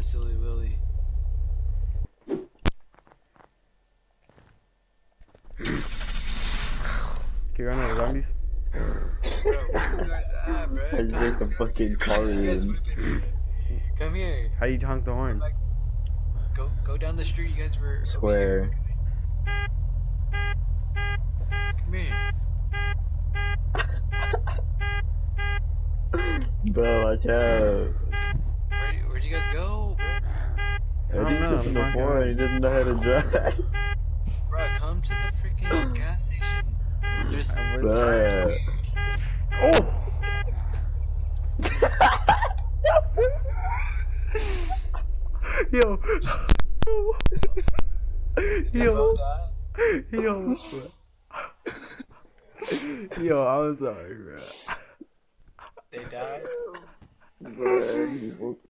silly Willy. Can you run out of zombies? Bro, where you guys at, bro? I just break the fucking car You guys in. whipping me. Come here. How you honk the horn? Go down the street. You guys were over Swear. here. Come here. Bro, watch out. Where'd you guys go, bro? I don't just know, took him I'm not before going. and he doesn't know how to drive. Bro, come to the freaking gas station. There's Bruh. tires. Oh! Yo! Did they Yo! both die? Yo! Yo, I'm sorry, bro. They died? Bro,